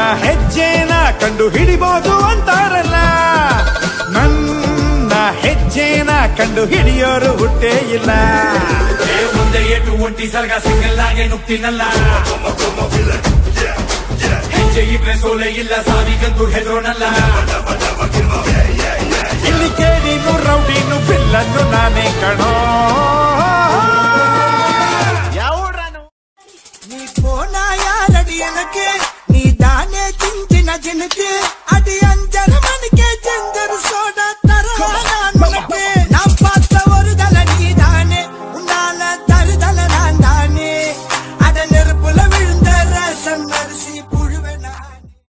ಹೆಜ್ಜೆನ ಕಂಡು ಹಿಡಿಬೋದು ಅಂತಾರಲ್ಲ, ನನ್ನ ಹೆಜ್ಜೆನ ಕಂಡು ಹಿಡಿಯೋರು ಹುಟ್ಟೇ ಇಲ್ಲ. ಮುಂದೆ ಏಟು ಒಂಟಿ ಸರ್ಗ ಸಿಂಗಲ್ ಆಗಿ ನುಗ್ತೀನಲ್ಲ, ಹೆಜ್ಜೆ ಇದ್ರೆ ಸೋಲೆ ಇಲ್ಲ, ಸಾವಿಗಂತೂ ಹೆದರೋನಲ್ಲ. ಇಲ್ಲಿ ಕೇಳಿನು ರೌಡಿನು ಬಿಲ್ಲನ್ನು ನಾನೇ ಕಣೋ. ನೀ ಕೋನ ಯಾರಡಿ ಎನಕ್ಕೆ, ನೀ ದಾನೆ ಚಿಂಚಿನ ಜನಕ್ಕೆ